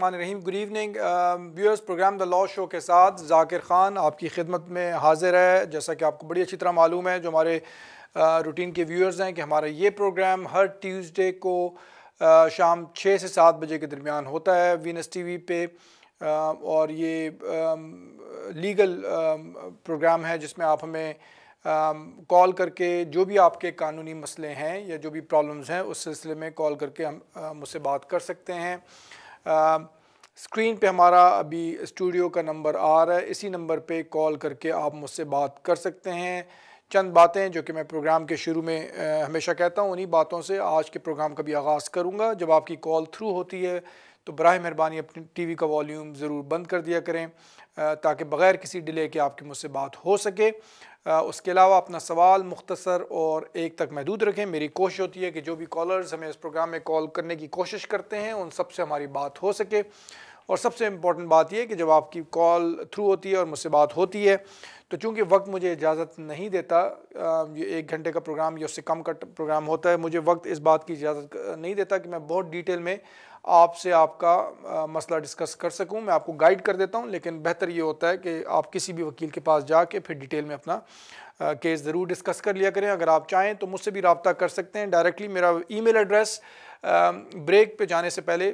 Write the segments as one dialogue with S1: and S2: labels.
S1: बिस्मिल्लाहिर्रहमानिर्रहीम। Good evening viewers, programme the law show के साथ जाकिर ख़ान आपकी खिदमत में हाजिर है। जैसा कि आपको बड़ी अच्छी तरह मालूम है, जो हमारे रूटीन के व्यूअर्स हैं, कि हमारा ये प्रोग्राम हर ट्यूसडे को शाम 6 से 7 बजे के दरमियान होता है वीनस टीवी पे। और ये लीगल प्रोग्राम है जिसमें आप हमें कॉल करके जो भी आपके कानूनी मसले हैं या जो भी प्रॉब्लम्स हैं उस सिलसिले में कॉल करके हम मुझसे बात कर सकते हैं। स्क्रीन पे हमारा अभी स्टूडियो का नंबर आ रहा है, इसी नंबर पे कॉल करके आप मुझसे बात कर सकते हैं। चंद बातें जो कि मैं प्रोग्राम के शुरू में हमेशा कहता हूँ, उन्हीं बातों से आज के प्रोग्राम का भी आगाज़ करूँगा। जब आपकी कॉल थ्रू होती है तो बराए मेहरबानी अपनी टीवी का वॉल्यूम ज़रूर बंद कर दिया करें ताकि बग़ैर किसी डिले के आपकी मुझसे बात हो सके। उसके अलावा अपना सवाल मुख्तसर और एक तक महदूद रखें। मेरी कोशिश होती है कि जो भी कॉलर्स हमें इस प्रोग्राम में कॉल करने की कोशिश करते हैं उन सब से हमारी बात हो सके। और सबसे इम्पॉर्टेंट बात यह है कि जब आपकी कॉल थ्रू होती है और मुझसे बात होती है तो चूँकि वक्त मुझे इजाज़त नहीं देता, ये 1 घंटे का प्रोग्राम या उससे कम का प्रोग्राम होता है, मुझे वक्त इस बात की इजाज़त नहीं देता कि मैं बहुत डिटेल में आपसे आपका मसला डिस्कस कर सकूं। मैं आपको गाइड कर देता हूं, लेकिन बेहतर ये होता है कि आप किसी भी वकील के पास जाके फिर डिटेल में अपना केस ज़रूर डिस्कस कर लिया करें। अगर आप चाहें तो मुझसे भी रब्ता कर सकते हैं डायरेक्टली। मेरा ईमेल एड्रेस ब्रेक पे जाने से पहले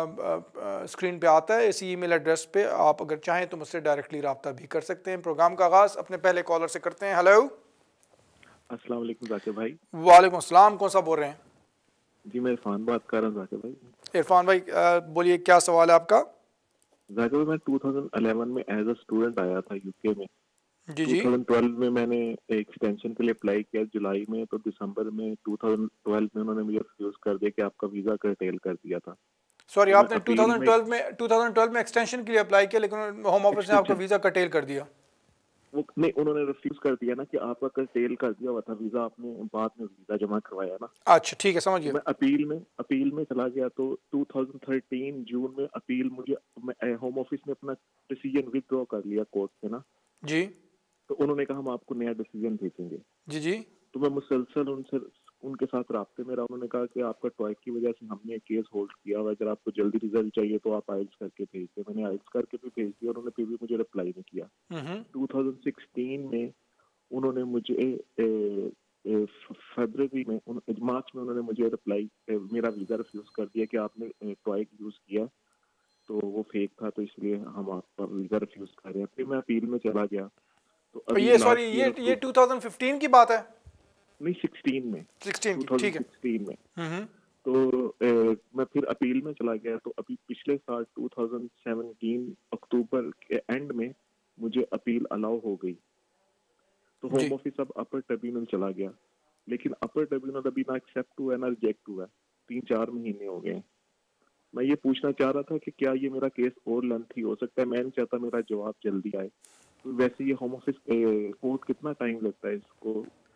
S1: स्क्रीन पे आता है। इसी ईमेल एड्रेस पे आप अगर चाहें तो मुझसे डायरेक्टली रब्ता भी कर सकते हैं। प्रोग्राम का आगाज़ अपने पहले कॉलर से करते हैं। हेलो,
S2: अस्सलाम वालेकुम जाकिर भाई।
S1: वालेकुम अस्सलाम। कौन सा बोल रहे हैं?
S2: जी मैं इरफान बात कर रहा हूँ जाकिर भाई।
S1: इरफान भाई बोलिए, क्या सवाल है आपका?
S2: जाकिर भाई, मैं 2011 में एज अ स्टूडेंट आया था यूके में।
S1: जी जी।
S2: 2012 में मैंने एक्सटेंशन के लिए अप्लाई किया जुलाई में, तो दिसंबर में 2012 में उन्होंने मुझे रिफ्यूज कर दिया कि आपका वीज़ा कर्टेल कर दिया था।
S1: सॉरी,
S2: तो मैं
S1: आपने
S2: अपील में
S1: 2012 में एक्सटेंशन के लिए अप्लाई किया, लेकिन होम ऑफिस ने आपका
S2: एक्सटेंशन
S1: वीज़ा कर्टेल कर दिया।
S2: वो नहीं, उन्होंने रिफ्यूज कर दिया ना कि आपका कर्टेल कर दिया हुआ था वीज़ा, आपने बाद में वीज़ा जमा करवाया ना।
S1: अच्छा ठीक है, समझ
S2: तो
S1: गया।
S2: मैं अपील में चला गया, तो 2013 जून में अपील मुझे, मैं होम ऑफिस ने अपना डिसीजन विदड्रॉ कर लिया कोर्ट से ना।
S1: जी
S2: तो उन्होंने कहा हम आपको नया डिसीजन भेजेंगे।
S1: जी जी।
S2: तो मैं मुसलसल उनके साथ राब्ते में रहा। उन्होंने कहा कि आपका टॉयक की वजह से हमने केस होल्ड किया हुआ, अगर आपको जल्दी रिजल्ट चाहिए तो आप आइल्स करके भेज दें। मैंने आइल्स करके भी भेज दिया, उन्होंने फिर भी मुझे रिप्लाई नहीं किया। 2016 में उन्होंने मुझे फरवरी में मार्च में उन्होंने मुझे रिप्लाई, मेरा वीज़ा रिफ्यूज कर दिया कि आपने टॉयक यूज़ किया तो वो फेक था, तो इसलिए हम आपका वीज़ा रिफ्यूज कर रहे हैं। फिर मैं अपील में चला गया। तो अभी
S1: ये सॉरी,
S2: लास्ट
S1: ये
S2: ईयर
S1: 2015 की बात है?
S2: नहीं, 16 में,
S1: 16 की, ठीक है।
S2: 2016 में। तो मैं फिर अपील में चला गया। तो अभी पिछले साल 2017 अक्टूबर के एंड में मुझे अपील अलाउ हो गई। तो
S1: जी
S2: होम ऑफिस अब अपर ट्रिब्यूनल चला गया, लेकिन अपर ट्रिब्यूनल अभी ना एक्सेप्ट हुआ है ना रिजेक्ट हुआ है। 3-4 महीने हो गए हैं। मैं ये पूछना चाह रहा था कि क्या ये मेरा केस और लेंथी हो सकता है? मैं नहीं चाहता मेरा जवाब जल्दी आए। तो वैसे ये होम ऑफिस कोर्ट कितना टाइम लगता है इसको?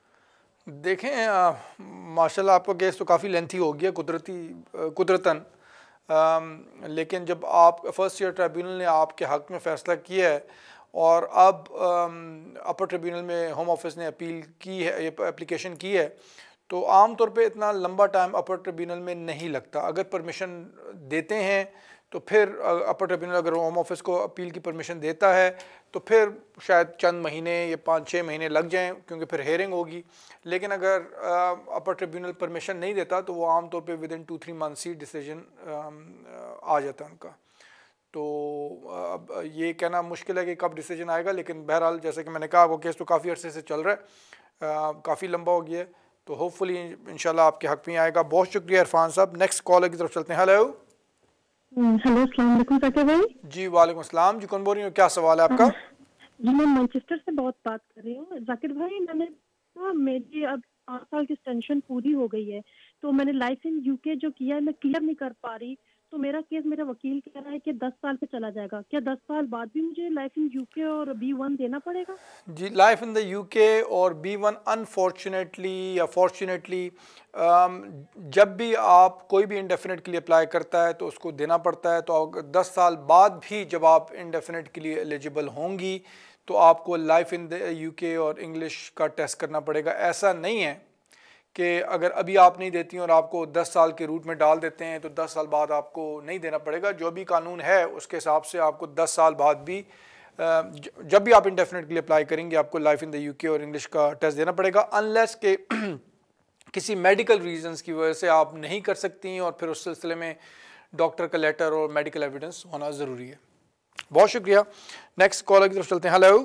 S1: देखें, माशाल्लाह आपका केस तो काफ़ी लेंथी हो गया कुदरतन। लेकिन जब आप फर्स्ट ईयर ट्रिब्यूनल ने आपके हक़ में फ़ैसला किया है और अब अपर ट्रिब्यूनल में होम ऑफिस ने अपील की है, ये एप्लीकेशन की है, तो आम तौर पे इतना लंबा टाइम अपर ट्रिब्यूनल में नहीं लगता। अगर परमिशन देते हैं तो फिर अपर ट्रिब्यूनल अगर होम ऑफिस को अपील की परमिशन देता है तो फिर शायद चंद महीने या 5-6 महीने लग जाएं, क्योंकि फिर हेयरिंग होगी। लेकिन अगर अपर ट्रिब्यूनल परमिशन नहीं देता तो वो आम तौर पे विद इन 2-3 मंथ्स ही डिसीजन आ जाता है उनका। तो अब ये कहना मुश्किल है कि कब डिसीजन आएगा, लेकिन बहरहाल जैसे कि मैंने कहा वो केस तो काफ़ी अरसे से चल रहा है, काफ़ी लंबा हो गया है, तो होपफुली इंशाल्लाह आपके हक़ में आएगा। बहुत शुक्रिया इरफान साहब। नेक्स्ट कॉलर की तरफ चलते हैं। हेलो।
S3: हेलो, अस्सलाम वालेकुम जाकिर भाई।
S1: जी वालेकुम अस्सलाम। जी कौन बोल रही हो, क्या सवाल है आपका?
S3: जी मैं मैनचेस्टर से बहुत बात कर रही हूँ जाकिर भाई। मेरी अब 8 साल की एक्सटेंशन पूरी हो गई है, तो मैंने लाइफ इन यूके जो किया है मैं क्लियर नहीं कर पा रही। तो मेरा केस, मेरा वकील कह रहा है कि 10 साल पे चला जाएगा। क्या 10 साल बाद भी मुझे लाइफ इन यूके और B1 देना पड़ेगा?
S1: जी, लाइफ इन द यूके और B1 अनफॉर्चुनेटली या फॉर्चुनेटली जब भी आप कोई भी इंडेफिनेट के लिए अप्लाई करता है तो उसको देना पड़ता है। तो अगर 10 साल बाद भी जब आप इंडेफिनेट के लिए एलिजिबल होंगी तो आपको लाइफ इन द यूके और इंग्लिश का टेस्ट करना पड़ेगा। ऐसा नहीं है कि अगर अभी आप नहीं देती और आपको 10 साल के रूट में डाल देते हैं तो 10 साल बाद आपको नहीं देना पड़ेगा। जो भी कानून है उसके हिसाब से आपको 10 साल बाद भी जब भी आप इंडेफिनेट के लिए अप्लाई करेंगे आपको लाइफ इन द यूके और इंग्लिश का टेस्ट देना पड़ेगा, अनलेस के किसी मेडिकल रीजंस की वजह से आप नहीं कर सकती और फिर उस सिलसिले में डॉक्टर का लेटर और मेडिकल एविडेंस होना ज़रूरी है। बहुत शुक्रिया। नेक्स्ट कॉलर की तरफ चलते हैं। हेलो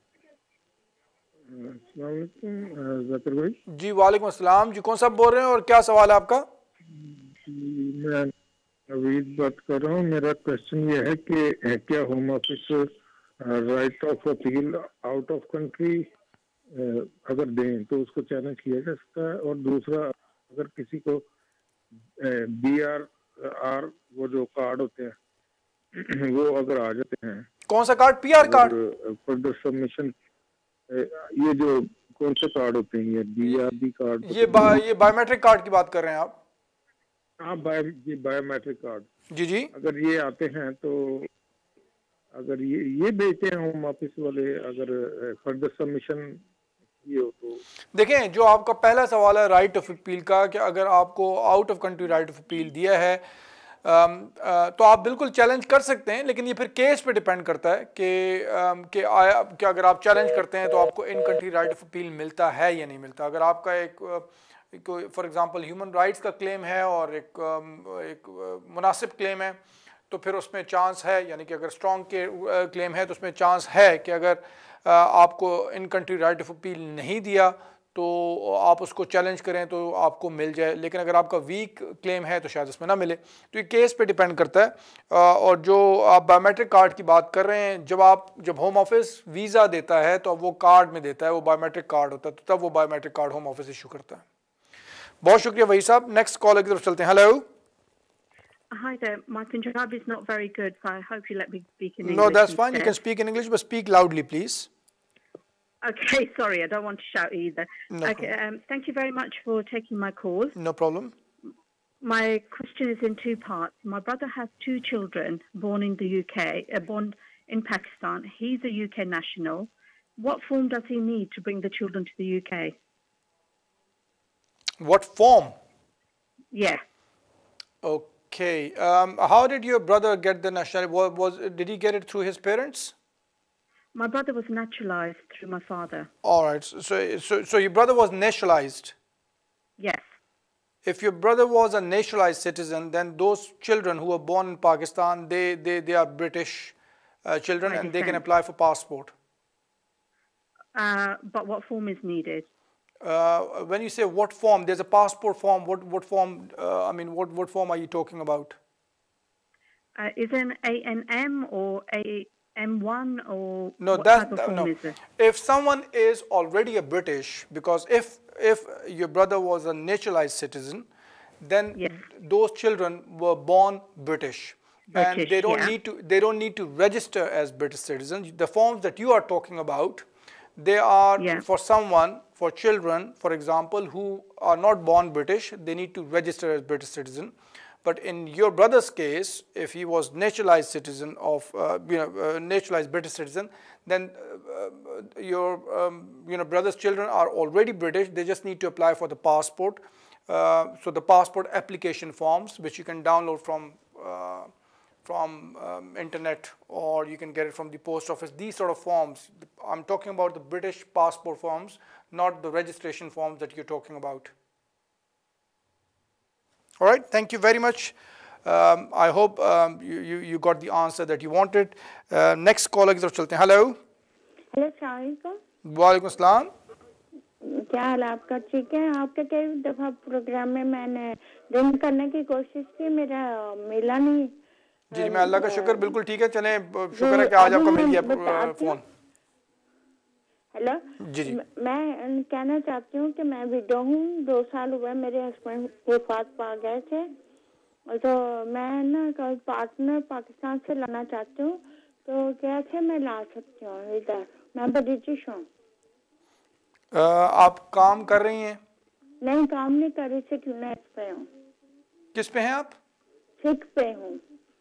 S2: जाकिर भाई।
S1: जी वालेकुम अस्सलाम। जी कौन सा बोल रहे हैं और क्या सवाल है आपका?
S2: मैं नवीद बात कर रहा हूँ। मेरा क्वेश्चन ये है कि क्या home office right of appeal out of country अगर दें तो उसको चैलेंज किया जा सकता है, और दूसरा अगर किसी को BRR वो जो कार्ड होते हैं वो अगर आ जाते हैं।
S1: कौन सा card? PR card?
S2: Further submission ये जो कौन से कार्ड होते हैं, ये BRB कार्ड?
S1: ये बायोमेट्रिक कार्ड की बात कर रहे हैं आप?
S2: हाँ, ये बायोमेट्रिक कार्ड।
S1: जी जी।
S2: अगर ये आते हैं तो अगर ये भेजते हैं होम ऑफिस वाले, अगर फर्दर सबमिशन ये हो तो।
S1: देखें, जो आपका पहला सवाल है राइट ऑफ अपील का, कि अगर आपको out of country right of appeal दिया है तो आप बिल्कुल चैलेंज कर सकते हैं, लेकिन ये फिर केस पे डिपेंड करता है कि अगर आप चैलेंज करते हैं तो आपको in country right of appeal मिलता है या नहीं मिलता। अगर आपका एक फॉर एग्जांपल ह्यूमन राइट्स का क्लेम है और एक मुनासिब क्लेम है तो फिर उसमें चांस है, यानी कि अगर स्ट्रॉन्ग के क्लेम है तो उसमें चांस है कि अगर आपको in country right of appeal नहीं दिया तो आप उसको चैलेंज करें तो आपको मिल जाए, लेकिन अगर आपका वीक क्लेम है तो शायद उसमें ना मिले। तो ये केस पे डिपेंड करता है। और जो आप बायोमेट्रिक कार्ड की बात कर रहे हैं, जब होम ऑफिस वीज़ा देता है तो अब वो कार्ड में देता है, वो बायोमेट्रिक कार्ड होता है, तो तब वो biometric card home office issue करता है। बहुत शुक्रिया वही साहब। नेक्स्ट कॉलर की तरफ चलते हैं। Hello.
S3: Hi there. My Punjabi is not very good, so I hope you let me speak in English.
S1: No, that's fine.
S3: instead.
S1: You can speak in English, but speak loudly, please.
S3: Okay, sorry, I don't want to shout either.
S1: No
S3: okay, thank you very much for taking my call.
S1: No problem.
S3: My question is in two parts. My brother has two children born in the UK, born in Pakistan. He's a UK national. What form does he need to bring the children to the UK?
S1: What form?
S3: Yeah.
S1: Okay. How did your brother get the nationality? Did he get it through his parents?
S3: My brother was naturalized through my father.
S1: All right. So your brother was nationalized.
S3: Yes.
S1: If your brother was a nationalized citizen, then those children who were born in Pakistan, they are British children, and they can apply for passport.
S3: But what form is needed?
S1: When you say what form, there's a passport form. What form? What form are you talking about?
S3: Is it an ANM or AM1 or
S1: no?
S3: What
S1: That's
S3: type of form
S1: no.
S3: is it?
S1: If someone is already a British, because if your brother was a naturalized citizen, then
S3: Yes.
S1: those children were born British, and they don't
S3: yeah.
S1: need to register as British citizens. The forms that you are talking about, they are
S3: Yeah.
S1: for children, for example, who are not born British. They need to register as British citizen. But in your brother's case, if he was naturalized citizen of naturalized British citizen, then your brother's children are already British. They just need to apply for the passport. So the passport application forms, which you can download from internet, or you can get it from the post office. These sort of forms, I'm talking about the British passport forms, not the registration forms that you're talking about. All right, thank you very much. I hope you got the answer that you wanted. Next caller की तरफ चलते हैं. Hello.
S4: Hello, सलाम।
S1: वालेकुम सलाम।
S4: क्या हाल है आपका? ठीक है। आपका कई दफा प्रोग्राम में मैंने रिंग करने की कोशिश की, मेरा मिला नहीं।
S1: जी मैं अल्लाह का शुक्र बिल्कुल ठीक है। चलें, शुक्र है कि आज आपको मिल गया फोन।
S4: हेलो
S1: जी जी।
S4: मैं कहना चाहती हूँ कि मैं विडो हूँ। 2 साल हुए मेरे हस्बैंड वफात पा गए थे, तो मैं ना कोई पार्टनर पाकिस्तान से लाना चाहती हूँ, तो कैसे मैं ला सकती हूँ इधर? मैं ब्रिटिश हूँ।
S1: आप काम कर रही हैं?
S4: नहीं, काम नहीं कर रही, सिकनेस पे हूँ।
S1: किस पे हैं आप?
S4: सिक पे हूँ।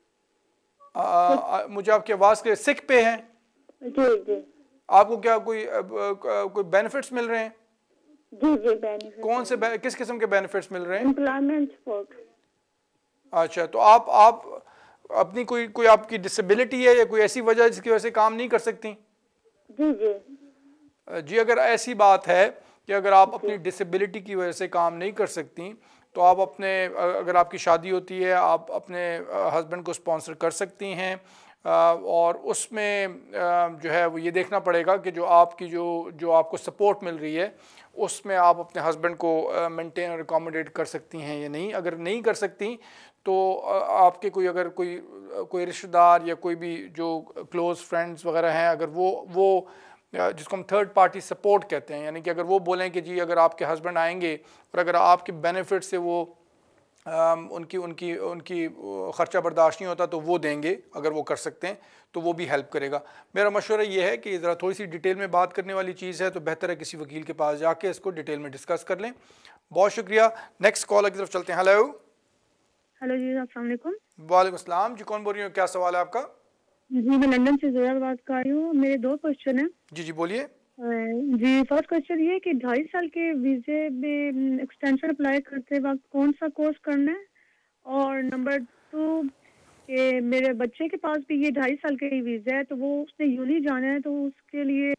S1: मुझे आपकी आवाज के सिक पे हैं?
S4: जी जी।
S1: आपको क्या कोई बेनिफिट्स मिल रहे हैं?
S4: जी जी बेनिफिट।
S1: कौन से किस किस्म के बेनिफिट्स मिल रहे हैं?
S4: Employment support.
S1: अच्छा, तो आप अपनी कोई कोई आपकी डिसेबिलिटी है या कोई ऐसी वजह जिसकी वजह से काम नहीं कर सकती?
S4: जी जी
S1: जी, अगर ऐसी बात है कि अगर आप
S4: जी
S1: अपनी डिसेबिलिटी की वजह से काम नहीं कर सकती, तो आप अपने अगर आपकी शादी होती है, आप अपने हस्बैंड को स्पॉन्सर कर सकती हैं, और उसमें जो है वो ये देखना पड़ेगा कि जो आपकी जो जो आपको सपोर्ट मिल रही है उसमें आप अपने हस्बैंड को मेंटेन और अकोमोडेट कर सकती हैं या नहीं। अगर नहीं कर सकती तो आपके कोई अगर कोई रिश्तेदार या कोई भी जो क्लोज़ फ्रेंड्स वगैरह हैं, अगर वो जिसको हम थर्ड पार्टी सपोर्ट कहते हैं, यानी कि अगर वो बोलें कि जी अगर आपके हस्बैंड आएंगे और अगर आपके बेनिफिट से वो उनकी उनकी उनकी ख़र्चा बर्दाश्त नहीं होता तो वो देंगे, अगर वो कर सकते हैं तो वो भी हेल्प करेगा। मेरा मशवरा ये है कि ज़रा थोड़ी सी डिटेल में बात करने वाली चीज़ है तो बेहतर है किसी वकील के पास जाके इसको डिटेल में डिस्कस कर लें। बहुत शुक्रिया। नेक्स्ट कॉल की तरफ चलते हैं। हेलो।
S3: हेलो जी, अस्सलाम वालेकुम।
S1: वालेकुम अस्सलाम जी, कौन बोल रही हो, क्या सवाल है आपका?
S3: जी, मैं लंदन से ज़ोया बात कर रही हूँ। मेरे 2 क्वेश्चन हैं।
S1: जी जी बोलिए।
S3: जी, फर्स्ट क्वेश्चन ये है कि 2.5 साल के वीज़े में एक्सटेंशन अप्लाई करते वक्त कौन सा कोर्स करना है, और नंबर 2 कि मेरे बच्चे के पास भी ये 2.5 साल का ही वीज़ा है, तो वो उसने यूनी जाना है, तो उसके लिए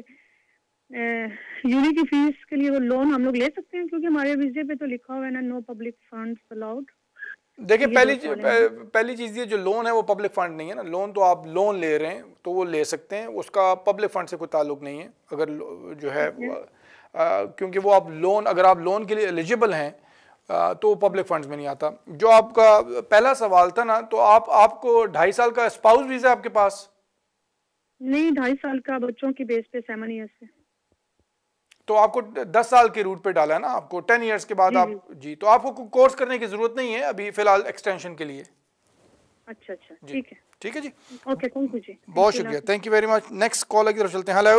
S3: यूनी की फीस के लिए वो लोन हम लोग ले सकते हैं, क्योंकि हमारे वीज़े पे तो लिखा हुआ है ना, नो पब्लिक फंड्स अलाउड।
S1: देखिए,
S3: ये 2 सवाल है।
S1: पहली चीज़ ये, जो लोन है वो पब्लिक फ़ंड नहीं है ना। लोन तो आप लोन ले रहे हैं तो वो ले सकते हैं, उसका पब्लिक फ़ंड से कोई ताल्लुक नहीं है। अगर जो है
S3: ठीक है।
S1: क्योंकि वो आप लोन, अगर आप लोन के लिए एलिजिबल हैं तो वो पब्लिक फंड्स में नहीं आता। जो आपका पहला सवाल था ना, तो आपको 2.5 साल का स्पाउस वीज़ा है आपके पास?
S3: नहीं, 2.5 साल का बच्चों की बेस पे 7 ईयर्स से।
S1: तो आपको 10 साल के रूट पे डाला है ना, आपको 10 ईयर्स के बाद
S3: जी जी।
S1: आप जी, तो आपको कोर्स करने की ज़रूरत नहीं है अभी फ़िलहाल एक्सटेंशन के लिए।
S3: अच्छा अच्छा,
S1: जी
S3: ठीक है।
S1: ठीक है जी,
S3: ओके, थैंक यू जी।
S1: बहुत शुक्रिया, thank you very much. Next caller की तरफ चलते हैं। Hello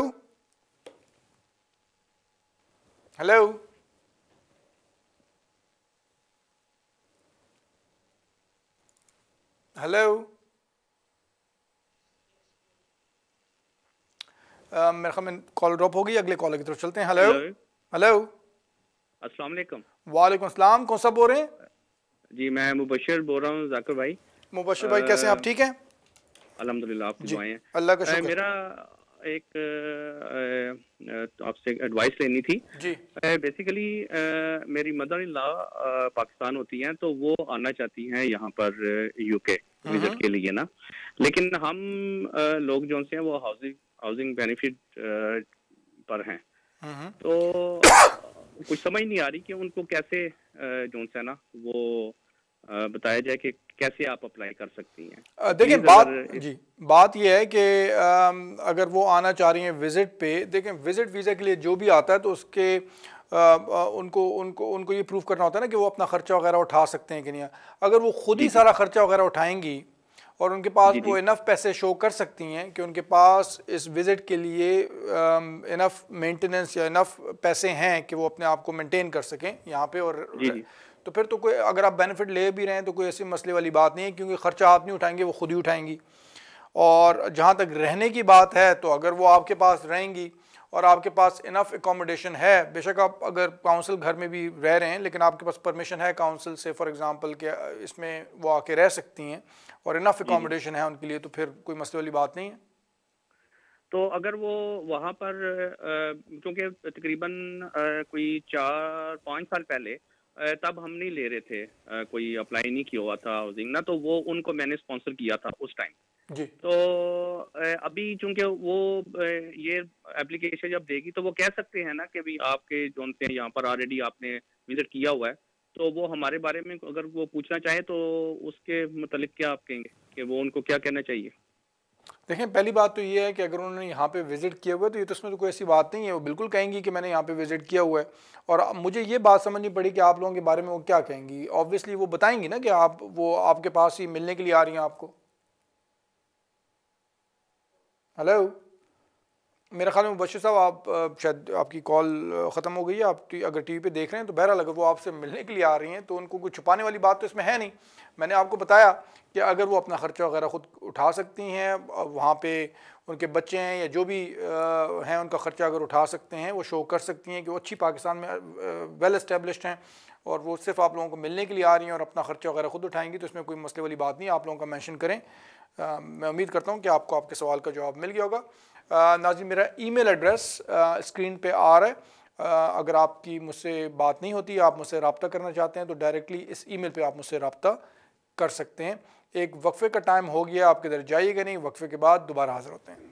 S1: hello hello. मेरे ख्याल में कॉल ड्रॉप होगी, अगले कॉलर की तरफ चलते हैं। Hello hello.
S5: अस्सलाम वालेकुम।
S1: वालेकुम अस्सलाम, कौन सा बोल रहे हैं?
S5: जी, मैं मुबशर बोल रहा हूँ, जाकिर भाई।
S1: मुबशर भाई, कैसे हैं आप, ठीक हैं?
S5: अल्हम्दुलिल्लाह, आपकी
S1: जी,
S5: दुआएं हैं।
S1: अल्लाह का शुक्र।
S5: मेरा एक आपसे एडवाइस लेनी थी।
S1: जी
S5: बेसिकली मेरी मदर इन लॉ पाकिस्तान होती हैं, तो वो आना चाहती हैं यहाँ पर यूके विजिट के लिए ना। लेकिन हम लोग जो से हैं वो हाउसिंग बेनिफिट पर हैं, तो कुछ समझ नहीं आ रही कि उनको कैसे जो है ना वो बताया जाए कि कैसे आप अप्लाई कर सकती हैं।
S1: देखिए, बात यह है कि अगर वो आना चाह रही हैं विज़िट पे, देखें विज़िट वीज़ा के लिए जो भी आता है तो उसके उनको उनको उनको ये प्रूव करना होता है ना कि वो अपना ख़र्चा वगैरह उठा सकते हैं कि नहीं। अगर वो खुद ही सारा ख़र्चा वगैरह उठाएंगी और उनके पास वो इनफ पैसे शो कर सकती हैं कि उनके पास इस विज़िट के लिए इनफ मेंटेनेंस या इनफ पैसे हैं कि वो अपने आप को मेंटेन कर सकें यहाँ पे, और तो फिर तो कोई, अगर आप बेनिफिट ले भी रहे हैं तो कोई ऐसी मसले वाली बात नहीं है, क्योंकि ख़र्चा आप नहीं उठाएंगे, वो खुद ही उठाएंगी। और जहाँ तक रहने की बात है, तो अगर वो आपके पास रहेंगी और आपके पास इनफ एकोमोडेशन है, बेशक आप अगर काउंसिल घर में भी रह रहे हैं लेकिन आपके पास परमिशन है काउंसिल से, फॉर एग्जांपल कि इसमें वो आके रह सकती हैं और इनफ एकोमोडेशन है उनके लिए, तो फिर कोई मसले वाली बात नहीं है।
S5: तो अगर वो वहाँ पर क्योंकि तकरीबन कोई 4-5 साल पहले तब हम नहीं ले रहे थे, कोई अप्लाई नहीं किया हुआ था हाउसिंग ना, तो वो उनको मैंने स्पॉन्सर किया था उस टाइम
S1: जी।
S5: तो अभी चूंकि वो ये एप्लीकेशन जब देगी तो वो कह सकते हैं ना कि भाई आपके जो से यहाँ पर ऑलरेडी आपने विजिट किया हुआ है, तो वो हमारे बारे में अगर वो पूछना चाहे तो उसके मतलब क्या आप कहेंगे कि वो उनको क्या कहना चाहिए?
S1: देखें, पहली बात तो ये है कि अगर उन्होंने यहाँ पे विज़िट किया हुआ है तो ये तो उसमें तो कोई ऐसी बात नहीं है, वो बिल्कुल कहेंगी कि मैंने यहाँ पे विज़िट किया हुआ है। और मुझे ये बात समझनी पड़ी कि आप लोगों के बारे में वो क्या कहेंगी। ऑब्वियसली वो बताएंगी ना कि वो आपके पास ही मिलने के लिए आ रही हैं आपको। हेलो मेरे ख्याल में मुबश्शिर साहब आप शायद आपकी कॉल ख़त्म हो गई है, आप अगर टीवी पे देख रहे हैं तो बहरहाल अगर वो आपसे मिलने के लिए आ रही हैं तो उनको कोई छुपाने वाली बात तो इसमें है नहीं। मैंने आपको बताया कि अगर वो अपना ख़र्चा वगैरह ख़ुद उठा सकती हैं, वहाँ पे उनके बच्चे हैं या जो भी हैं उनका ख़र्चा अगर उठा सकते हैं, वो शो कर सकती हैं कि वो अच्छी पाकिस्तान में वेल इस्टेब्लिश्ड हैं और वो सिर्फ आप लोगों को मिलने के लिए आ रही हैं और अपना ख़र्चा वगैरह ख़ुद उठाएंगी, तो इसमें कोई मसले वाली बात नहीं। आप लोगों का मेंशन करें। मैं उम्मीद करता हूँ कि आपको आपके सवाल का जवाब मिल गया होगा। नाज़रीन, मेरा ईमेल एड्रेस स्क्रीन पे आ रहा है। अगर आपकी मुझसे बात नहीं होती, आप मुझसे रब्ता करना चाहते हैं तो डायरेक्टली इस ईमेल पे आप मुझसे रब्ता कर सकते हैं। एक वक्फे का टाइम हो गया, आप किधर जाइएगा नहीं, वक्फे के बाद दोबारा हाज़िर होते हैं।